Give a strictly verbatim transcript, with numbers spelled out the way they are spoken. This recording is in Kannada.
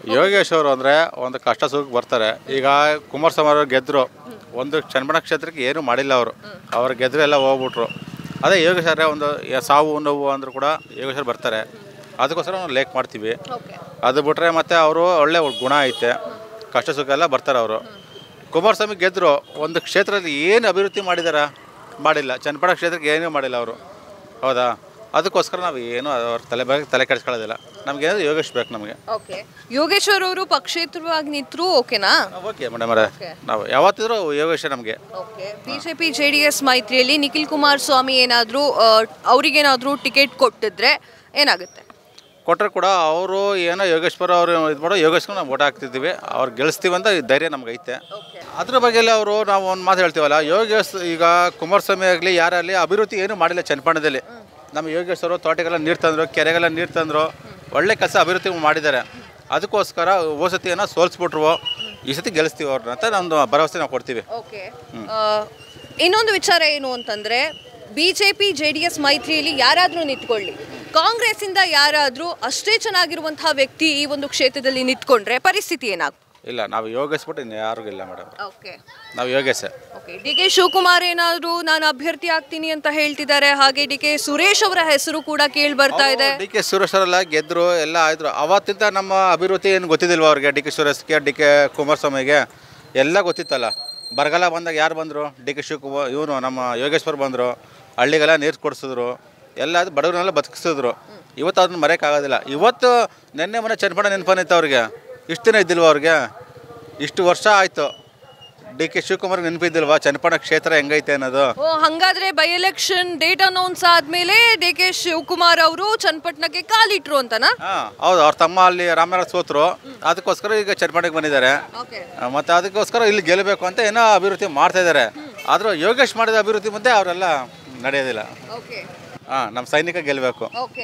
ಯೋಗೇಶ್ ಅವರು ಅಂದರೆ ಒಂದು ಕಷ್ಟ ಸುಖಕ್ಕೆ ಬರ್ತಾರೆ. ಈಗ ಕುಮಾರಸ್ವಾಮಿ ಅವರು ಗೆದ್ದರು, ಒಂದು ಚನ್ನಬಣ್ಣ ಕ್ಷೇತ್ರಕ್ಕೆ ಏನೂ ಮಾಡಿಲ್ಲ ಅವರು. ಅವ್ರು ಗೆದ್ದರು ಎಲ್ಲ ಹೋಗ್ಬಿಟ್ರು. ಅದೇ ಯೋಗೇಶ್ ಅವರೇ ಒಂದು ಸಾವು ನೋವು ಅಂದರೂ ಕೂಡ ಯೋಗೇಶ್ ಅವ್ರು ಬರ್ತಾರೆ. ಅದಕ್ಕೋಸ್ಕರ ನಾವು ಲೇಕ್ ಮಾಡ್ತೀವಿ. ಅದು ಬಿಟ್ಟರೆ ಮತ್ತು ಅವರು ಒಳ್ಳೆ ಗುಣ ಐತೆ, ಕಷ್ಟ ಸುಖ ಎಲ್ಲ ಬರ್ತಾರೆ ಅವರು. ಕುಮಾರಸ್ವಾಮಿ ಗೆದ್ದರು, ಒಂದು ಕ್ಷೇತ್ರದಲ್ಲಿ ಏನು ಅಭಿವೃದ್ಧಿ ಮಾಡಿದಾರ? ಮಾಡಿಲ್ಲ. ಚನ್ನಪಟ್ಟಣ ಕ್ಷೇತ್ರಕ್ಕೆ ಏನೂ ಮಾಡಿಲ್ಲ ಅವರು, ಹೌದಾ? ಅದಕ್ಕೋಸ್ಕರ ನಾವು ಏನು ಅವ್ರ ತಲೆ ಬಗ್ಗೆ ತಲೆ ಕೆಡಿಸ್ಕೊಳ್ಳೋದಿಲ್ಲ. ನಮಗೆ ಯೋಗೇಶ್ ಬೇಕು ನಮಗೆ. ಓಕೆ, ಯೋಗೇಶ್ವರ್ ಅವರು ಪಕ್ಷೇತರವಾಗಿ ನಿಂತರು ಓಕೆನಾ? ಓಕೆ ಮೇಡಮ್ ಅವರೇ, ನಾವು ಯಾವತ್ತಿದ್ರೂ ಯೋಗೇಶ್ ನಮಗೆ. Okay, BJP J D S ಮೈತ್ರಿಯಲ್ಲಿ ನಿಖಿಲ್ ಕುಮಾರಸ್ವಾಮಿ ಏನಾದರೂ ಅವ್ರಿಗೇನಾದರೂ ಟಿಕೆಟ್ ಕೊಟ್ಟಿದ್ರೆ ಏನಾಗುತ್ತೆ? ಕೊಟ್ಟರೆ ಕೂಡ ಅವರು ಏನೋ ಯೋಗೇಶ್ವರ ಅವರು ಇದು ಮಾಡೋ ಯೋಗೇಶ್ಗೂ ನಾವು ಓಟ್ ಹಾಕ್ತಿದ್ದೀವಿ, ಅವ್ರು ಗೆಲ್ಲಿಸ್ತೀವಿ ಅಂತ ಧೈರ್ಯ ನಮ್ಗೆ ಐತೆ. ಅದ್ರ ಬಗ್ಗೆ ಅವರು ನಾವು ಒಂದು ಮಾತು ಹೇಳ್ತೀವಲ್ಲ, ಯೋಗೇಶ್ ಈಗ ಕುಮಾರಸ್ವಾಮಿ ಆಗಲಿ ಯಾರಾಗಲಿ ಅಭಿವೃದ್ಧಿ ಏನೂ ಮಾಡಿಲ್ಲ ಚನ್ನಪಟ್ಟಣದಲ್ಲಿ. ನಮ್ಮ ಯೋಗೇಶ್ ಅವರು ತೋಟಗೆಲ್ಲ ನೀರು ತಂದರು, ಕೆರೆಗೆಲ್ಲ ನೀರು ತಂದರು, ಒಳ್ಳೆ ಕೆಲಸ ಅಭಿವೃದ್ಧಿ ಮಾಡಿದ್ದಾರೆ. ಅದಕ್ಕೋಸ್ಕರ ಹೋದ ಸತಿ ಏನೋ ಸೋಲ್ಸ್ಬಿಟ್ರು, ಈ ಸತಿ ಗೆಲ್ಲಿಸ್ತೀವಿ ಅವ್ರನ್ನ ಅಂತ ನಮ್ಮದು ಭರವಸೆ ನಾವು ಕೊಡ್ತೀವಿ. ಓಕೆ, ಇನ್ನೊಂದು ವಿಚಾರ ಏನು ಅಂತಂದರೆ, B J P J D S ಮೈತ್ರಿಯಲ್ಲಿ ಯಾರಾದರೂ ನಿಂತ್ಕೊಳ್ಳಿ, ಕಾಂಗ್ರೆಸ್ಸಿಂದ ಯಾರಾದರೂ ಅಷ್ಟೇ ಚೆನ್ನಾಗಿರುವಂತಹ ವ್ಯಕ್ತಿ ಈ ಒಂದು ಕ್ಷೇತ್ರದಲ್ಲಿ ನಿಂತ್ಕೊಂಡ್ರೆ ಪರಿಸ್ಥಿತಿ ಏನಾಗುತ್ತೆ? ಇಲ್ಲ, ನಾವು ಯೋಗೇಶ್ ಬಿಟ್ಟು ಇನ್ನು ಯಾರಿಗೂ ಇಲ್ಲ ಮೇಡಮ್. ಓಕೆ, ನಾವು ಯೋಗೇಶೇ. ಓಕೆ, ಡಿ ಕೆ ಶಿವಕುಮಾರ್ ಏನಾದರೂ ನಾನು ಅಭ್ಯರ್ಥಿ ಆಗ್ತೀನಿ ಅಂತ ಹೇಳ್ತಿದ್ದಾರೆ. ಹಾಗೆ ಡಿ ಕೆ ಸುರೇಶ್ ಅವರ ಹೆಸರು ಕೂಡ ಕೇಳಿ ಬರ್ತಾ ಇದೆ. ಡಿ ಕೆ ಸುರೇಶ್ ಅವರೆಲ್ಲ ಗೆದ್ರು, ಎಲ್ಲ ಆಯ್ತು. ಅವತ್ತಿಂದ ನಮ್ಮ ಅಭಿವೃದ್ಧಿ ಏನು ಗೊತ್ತಿದ್ದಿಲ್ವ ಅವ್ರಿಗೆ? ಡಿ ಕೆ ಸುರೇಶ್ಗೆ, ಡಿ ಕೆ ಕುಮಾರಸ್ವಾಮಿಗೆ ಎಲ್ಲ ಗೊತ್ತಿತ್ತಲ್ಲ. ಬರಗಾಲ ಬಂದಾಗ ಯಾರು ಬಂದರು? ಡಿ ಕೆ ಶಿವಕುಮಾರ್ ಇವನು ನಮ್ಮ ಯೋಗೇಶ್ವರ್ ಬಂದರು, ಹಳ್ಳಿಗೆಲ್ಲ ನೀರು ಕೊಡಿಸಿದ್ರು, ಎಲ್ಲ ಅದು ಬಡವರನ್ನೆಲ್ಲ ಬದುಕಿಸಿದ್ರು. ಇವತ್ತು ಅದನ್ನ ಮರೆಯೋಕ್ಕಾಗೋದಿಲ್ಲ. ಇವತ್ತು ನಿನ್ನೆ ಮೊನ್ನೆ ಚನ್ನಪಟ್ಟಣ ನೆನಪನಿತ್ತು ಅವ್ರಿಗೆ, ಇಷ್ಟು ದಿನ ಇದ್ದಿಲ್ವ ಅವ್ರಿಗೆ? ಇಷ್ಟು ವರ್ಷ ಆಯಿತು, ಡಿ ಕೆ ಶಿವಕುಮಾರ್ ನೆನಪಿದ್ದಿಲ್ವಾ ಚನ್ನಪಟ್ಟಣ ಕ್ಷೇತ್ರ ಹೆಂಗೈತೆ ಅನ್ನೋದು? ಓ, ಹಾಗಾದ್ರೆ ಬೈ ಎಲೆಕ್ಷನ್ ಡೇಟ್ ಅನೌನ್ಸ್ ಆದ್ಮೇಲೆ ಡಿ ಕೆ ಶಿವಕುಮಾರ್ ಅವರು ಚನ್ನಪಟ್ಟಣಕ್ಕೆ ಕಾಲಿಟ್ರು ಅಂತನಾ? ಹಾಂ ಹೌದು, ಅವ್ರ ತಮ್ಮ ಅಲ್ಲಿ ರಾಮನಗರ ಸೋತರು, ಅದಕ್ಕೋಸ್ಕರ ಈಗ ಚನ್ನಪಟ್ಟಣಕ್ಕೆ ಬಂದಿದ್ದಾರೆ. ಮತ್ತು ಅದಕ್ಕೋಸ್ಕರ ಇಲ್ಲಿ ಗೆಲ್ಲಬೇಕು ಅಂತ ಏನೋ ಅಭಿವೃದ್ಧಿ ಮಾಡ್ತಾ ಇದ್ದಾರೆ. ಆದರೂ ಯೋಗೇಶ್ ಮಾಡಿದ ಅಭಿವೃದ್ಧಿ ಮುಂದೆ ಅವರೆಲ್ಲ ನಡೆಯೋದಿಲ್ಲ. ಹಾಂ, ನಮ್ಮ ಸೈನಿಕ ಗೆಲ್ಲಬೇಕು.